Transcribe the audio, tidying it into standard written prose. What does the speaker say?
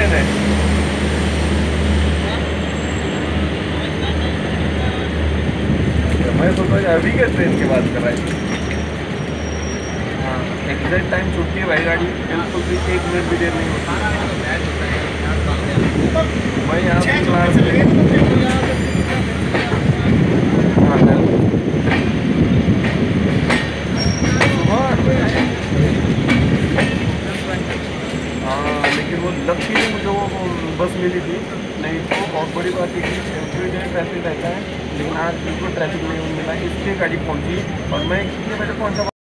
Train है। मैं सोचा अभी के ट्रेन की बात कर रहा है। हाँ, एग्जैक्ट टाइम छुट्टी है भाई, गाड़ी बिल्कुल भी 1 मिनट भी देर नहीं होती। मैं यहाँ क्लास हाँ, लेकिन वो लकी मुझे वो बस मिली थी, नहीं तो बहुत बड़ी बात है कि पूरी जगह ट्रैफिक रहता है, लेकिन आज बिल्कुल ट्रैफिक नहीं मिला, इसलिए गाड़ी पहुंची और मैं कितने बजे पहुंचा।